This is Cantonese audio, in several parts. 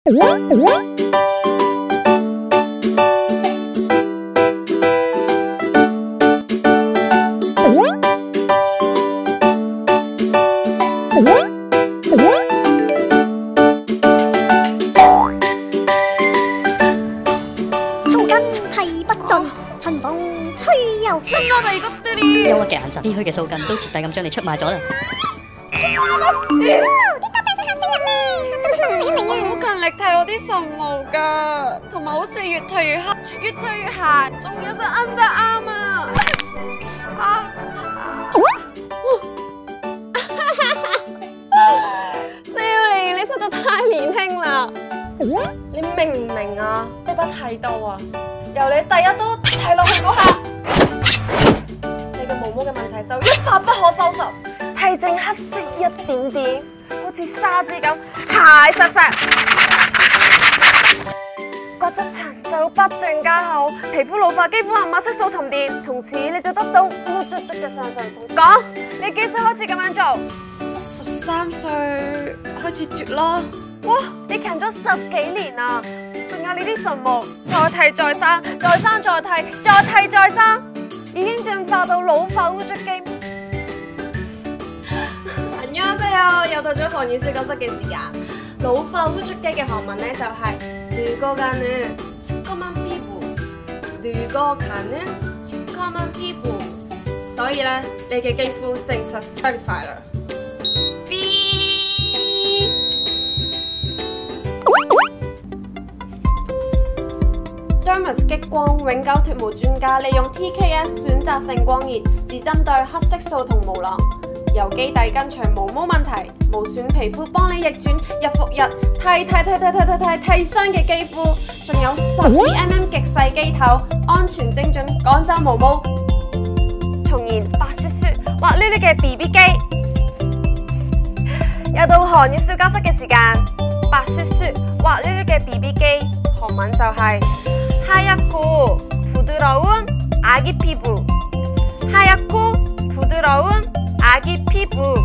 春風吹又春啊！咪嗰啲憂鬱嘅眼神，唏噓嘅鬚根，都徹底咁將你出賣咗啦！ 啲百病想嚇死人咩？嚇到神你啊！好勤力剃我啲唇毛噶，同埋好似越剃越黑，越剃越鞋，仲有個 underarm啊！少年，你實在太年輕啦！你明唔明啊？呢把剃刀啊，由你第一刀剃落去嗰下，你嘅毛毛嘅問題就一發不可收拾，剃淨黑色一點點，好似沙子咁鞋實實，角質層就不斷加厚，皮膚老化，肌膚黑馬色素沉澱，從此你就得到烏卒卒嘅上唇紅。講，你幾歲開始咁樣做？13歲開始脫咯。哇！你勤咗10幾年啦，仲有你啲唇毛，再剃再生，再生再剃，再剃再生，已經進化到老化污卒肌。안녕하세요，又到咗韓語小教室嘅時間。老化污卒肌嘅韓文咧就係늙어가는 시커먼 피부，所以咧你嘅肌膚證實certified啦。Dermis 激光永久脫毛專家利用 TKS 選擇性光熱，只針對黑色素同毛囊，由基底根除毛毛問題，無損皮膚，幫你逆轉日復日剃傷嘅肌膚，仲有12mm 極細機頭，安全精準趕走毛毛，重現白雪雪滑溜溜嘅 BB 機。又到韓語小教室嘅時間，白雪雪滑溜溜嘅 BB 機，韓文就係하얗고 부드러운 아기 피부， 하얗고 부드러운 아기 피부。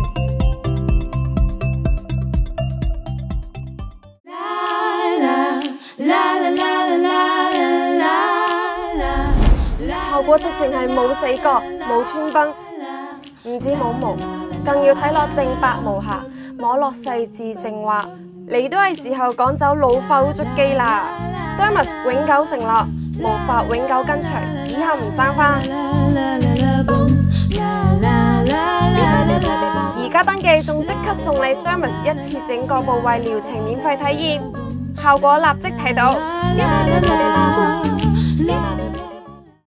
效果直情係冇死角、冇穿崩，唔止冇毛，更要睇落淨白無瑕，摸落細緻淨滑。你都係時候趕走老化污卒肌啦！ Dermis 永久承諾，毛髮永久跟隨，以後唔生返。而家登記仲即刻送你 Dermis 一次整個部位療程免費體驗，效果立即睇到。